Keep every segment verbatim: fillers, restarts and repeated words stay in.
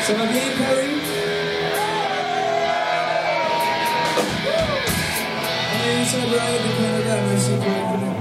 Ça va bien, Paris? On est sur le ride du Canada, merci pour être venu.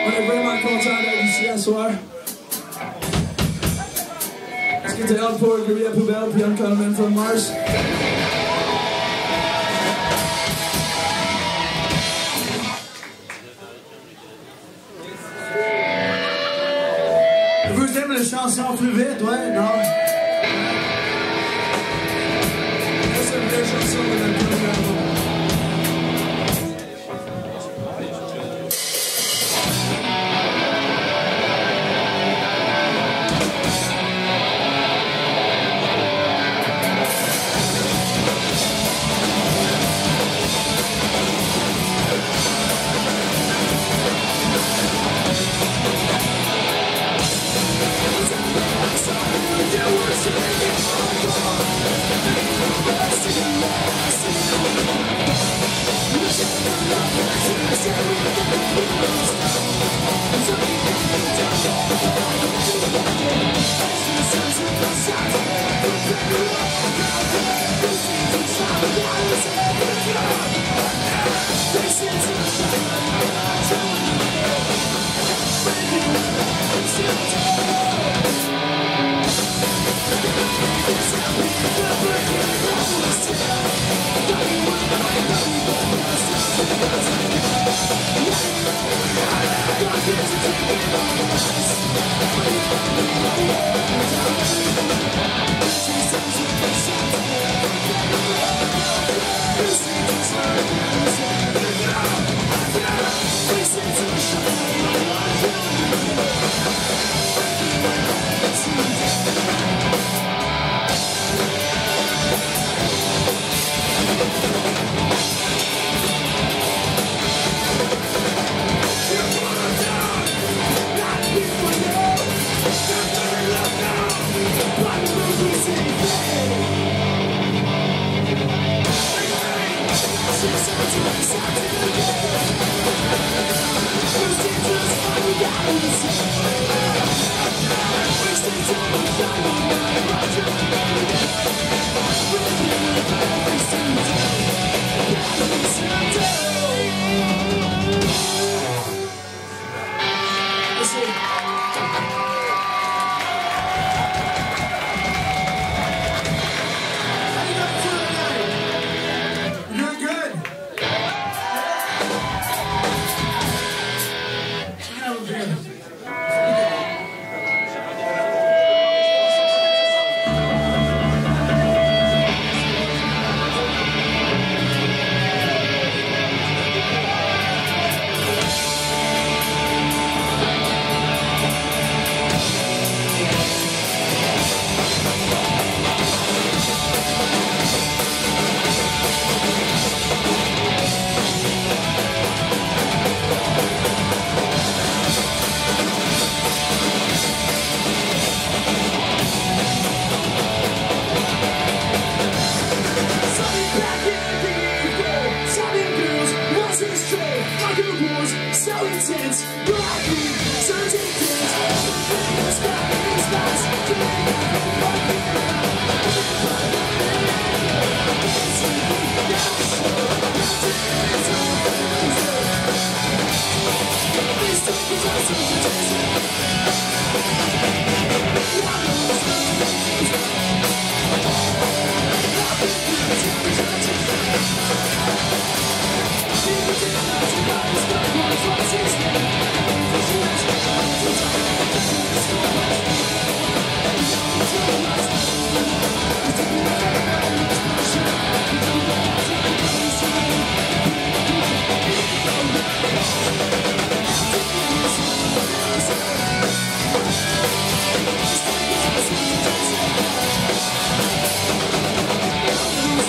On est vraiment content d'être ici à soir. C'était Out for Korea Poubelle, puis Uncommon from Mars. Vous aimez les chansons plus vite, ouais, non? C'est une vraie chanson de notre premier album.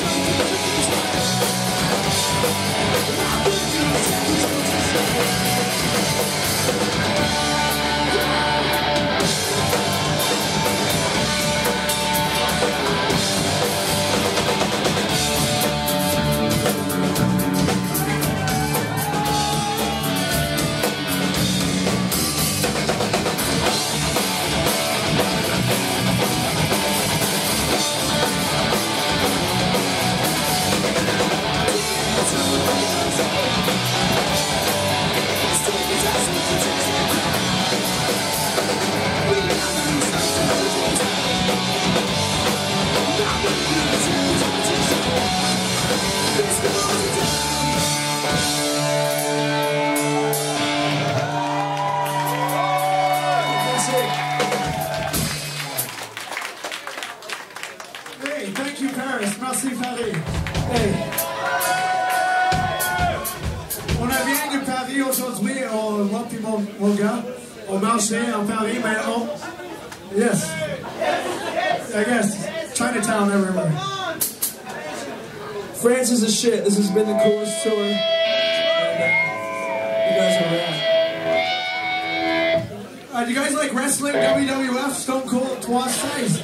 We'll be right back. moi puis mon, mon gars, on marchait en Paris, mais on... Yes. I guess. Chinatown everywhere. France is a shit. This has been the coolest tour. And, uh, you guys are rad. Uh, do you guys like wrestling? W W F, Stone Cold, Trois Size.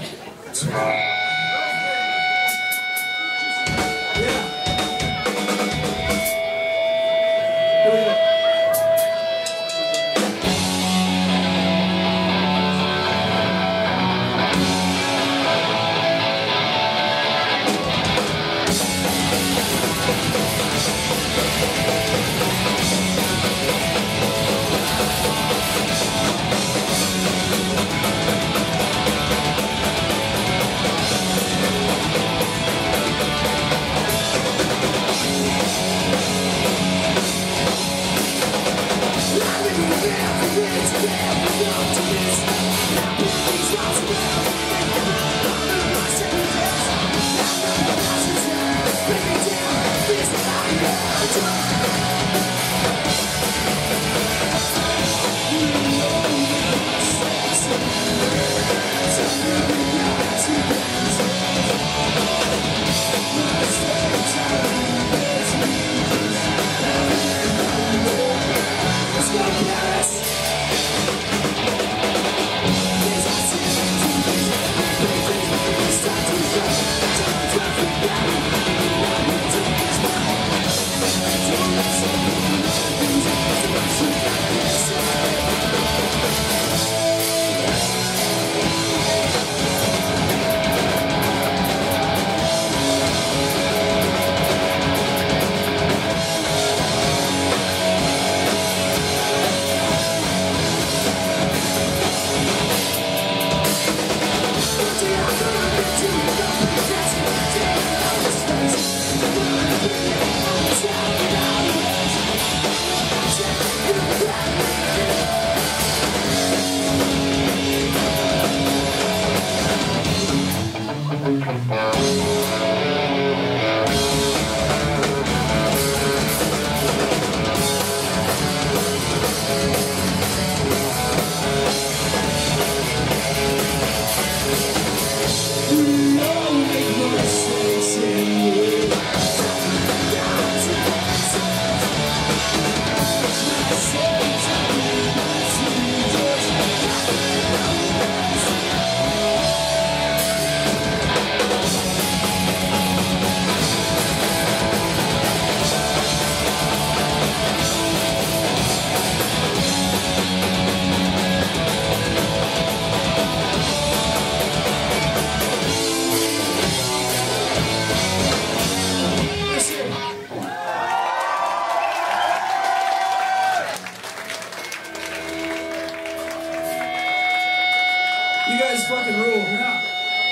You guys fucking rule. Yeah.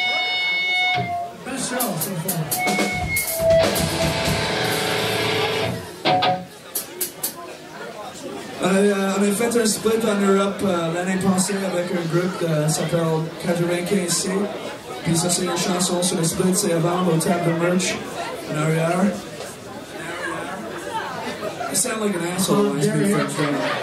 Best show so far. On a, euh, on a fait un split en Europe euh, l'année passée avec un groupe qui s'appelle quatre-vingt-quinze C. Puis ça, c'est une chanson sur le split, c'est à vendre au table de merch en arrière. I sound like an asshole when I speak French, don't I?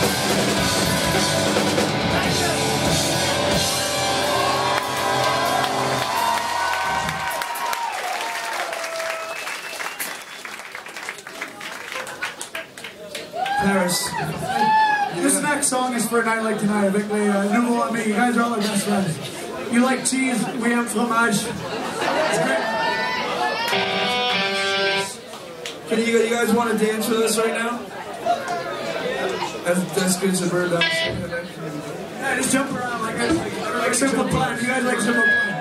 Paris. This yeah. next song is for a night like tonight. I think they uh, Nouveau and me. You guys are all our best friends. You like cheese, we have fromage. It's great. Can you, you guys want to dance with us right now? That's, that's good as a bird dance. Yeah, just jump around like a, like Simple Plan. You guys like Simple Plan?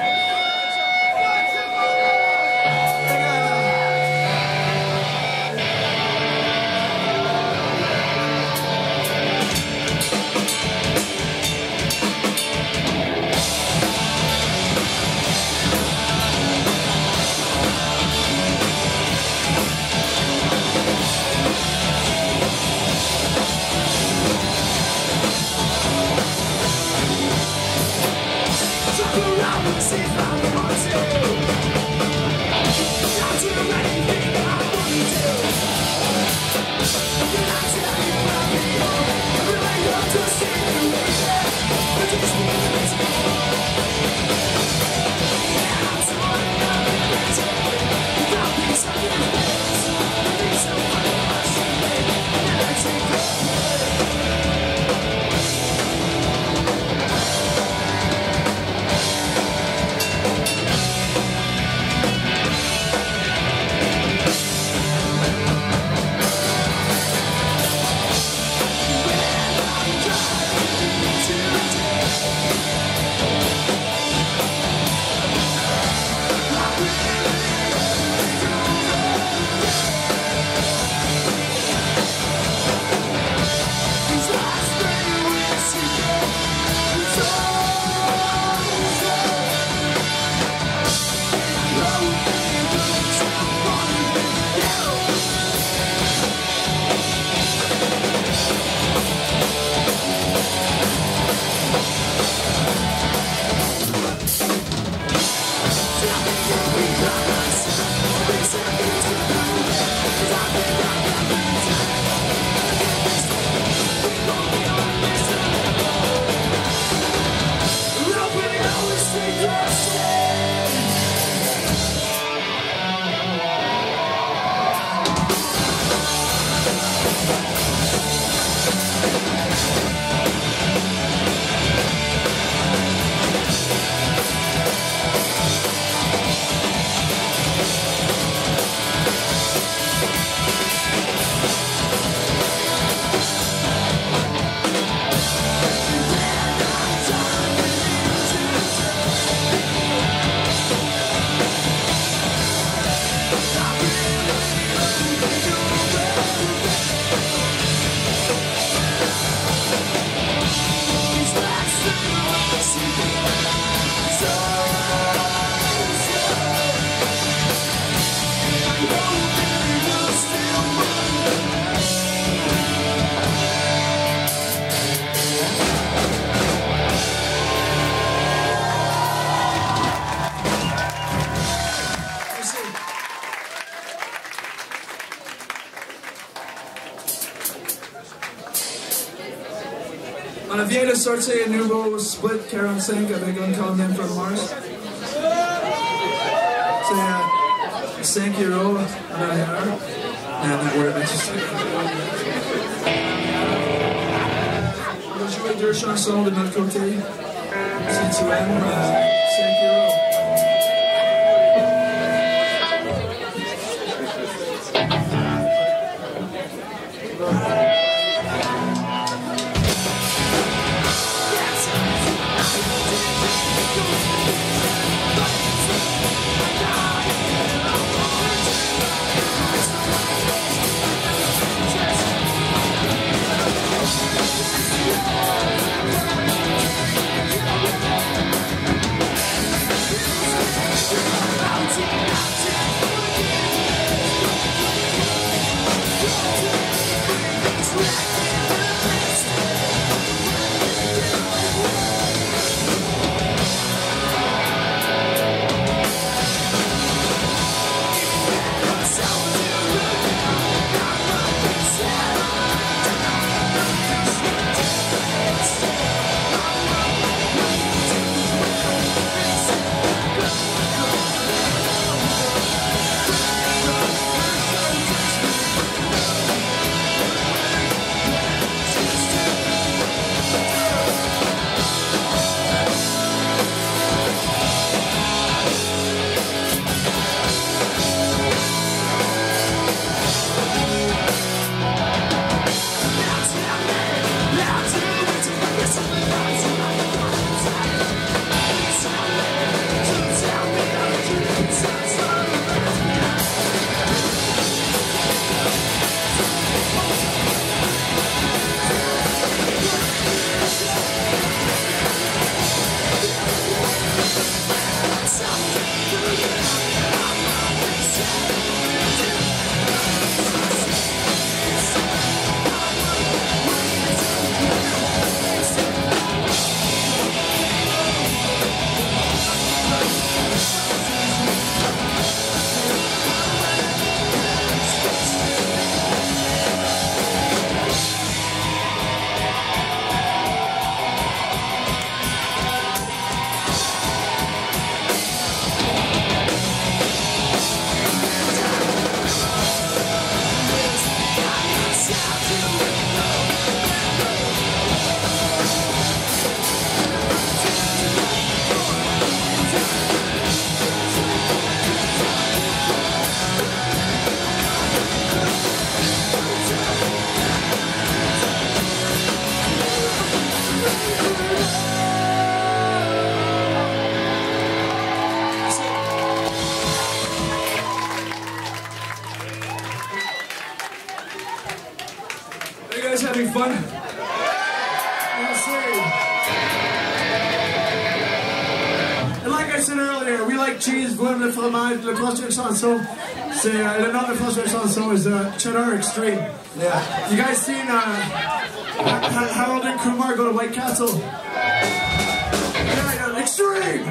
See if I want to. I'll do anything I want to do. Can I tell you about me? I really love to see you with it. But you just need to let me go. And I'm sorry I'm in it. Without these other things, things so much to me. And I take it. On vient de sortir un nouveau split quarante-cinq avec un condamné from Mars. C'est uh, cinq euros à l'heure. And that word I just On va jouer deux chansons de notre côté. Si tu aimes, uh, cinq euros. Yeah. c'est We Like Cheese, vous aimez le fromage. La prochaine chanson, c'est uh, le nom de la prochaine chanson is uh, Cheddar Extreme. Yeah. You guys seen uh, Ha- Harold and Kumar go to White Castle? Yeah, yeah, Extreme!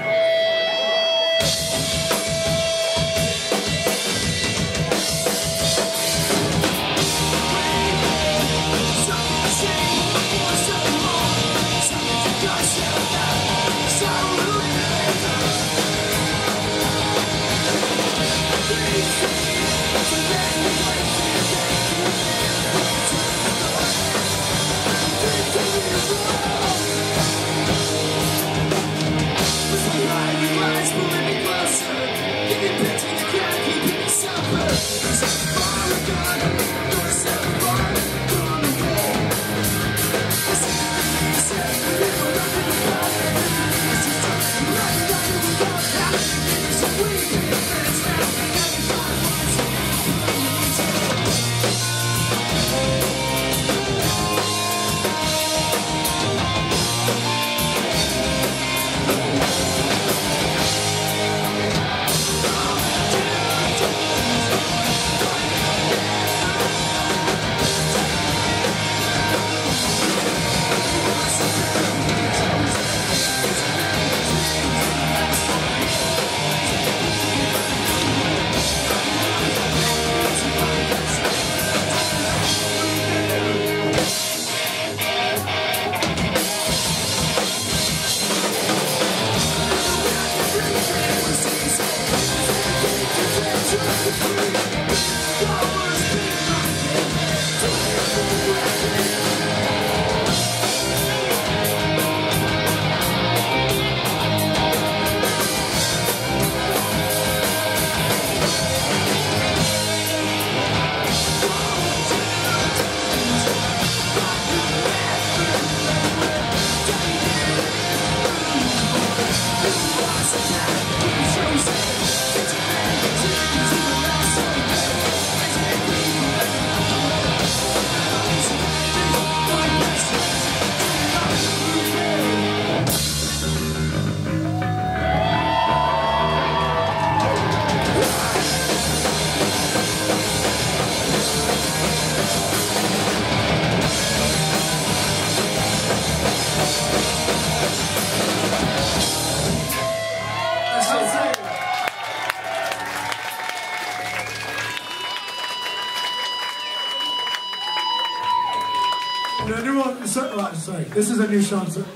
The new one, so, oh, sorry, this is a new Sean. So,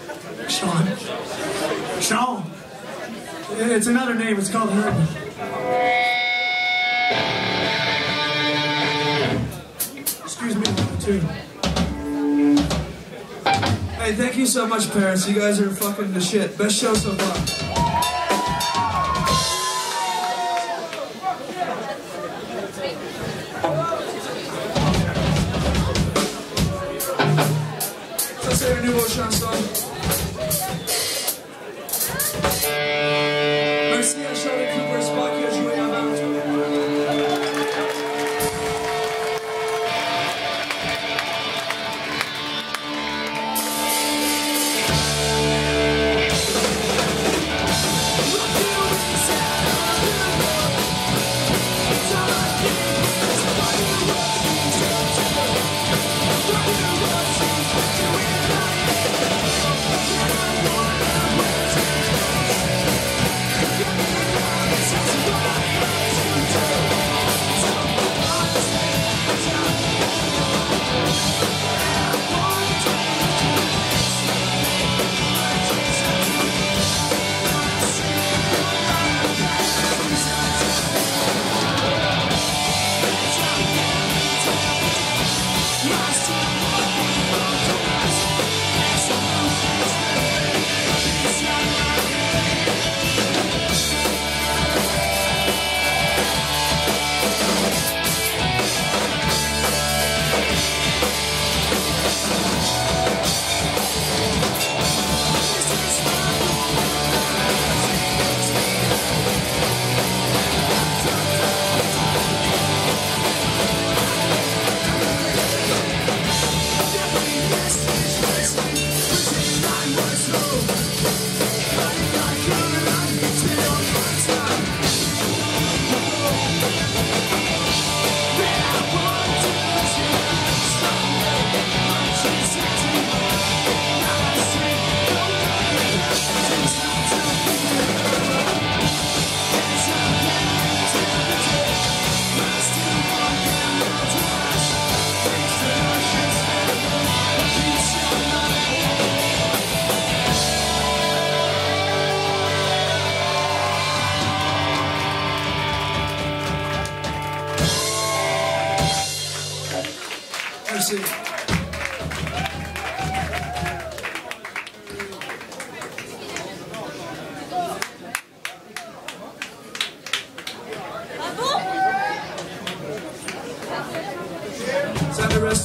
Sean. Sean. It's another name, it's called Herb. Excuse me, too. Hey, thank you so much, Paris. You guys are fucking the shit. Best show so far. C'est une nouvelle chanson. Merci à Charlie Cooper Spock qui a joué avant. Yeah.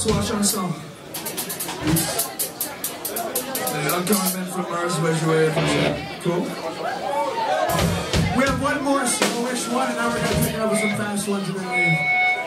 trois chansons. Et encore un man from Mars va jouer la prochaine. Cool. We have one more slowish one, and now we're going to pick it up with some fast ones and then leave.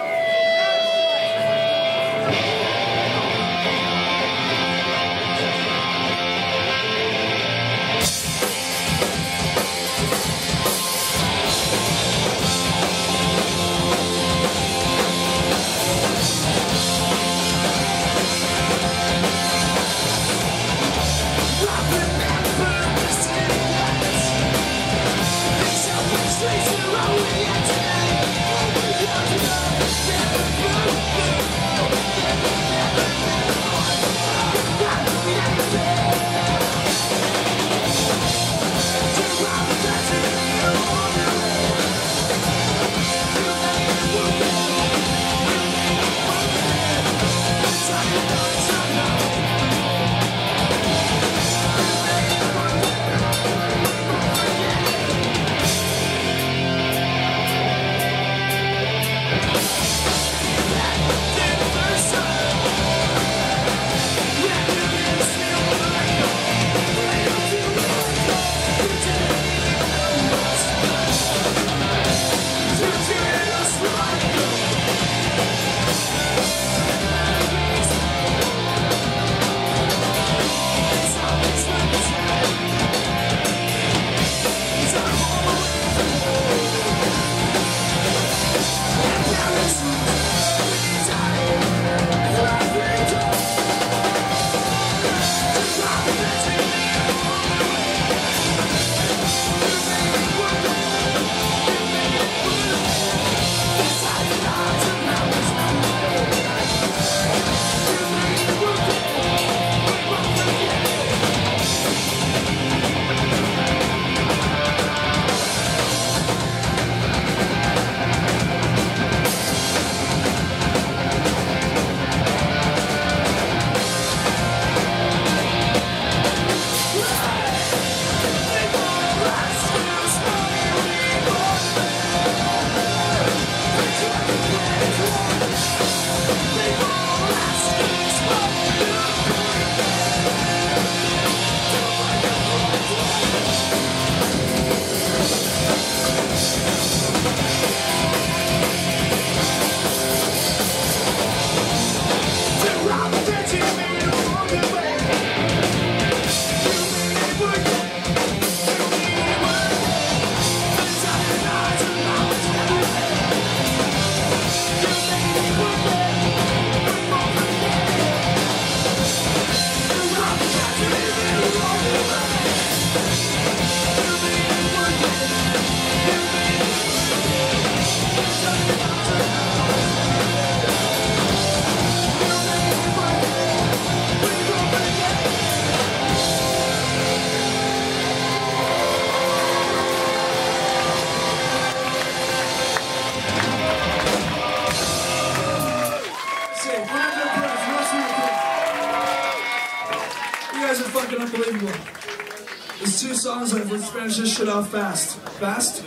Unbelievable. There's two songs left. Let's finish this shit off fast. Fast?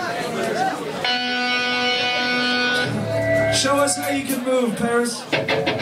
Show us how you can move, Paris.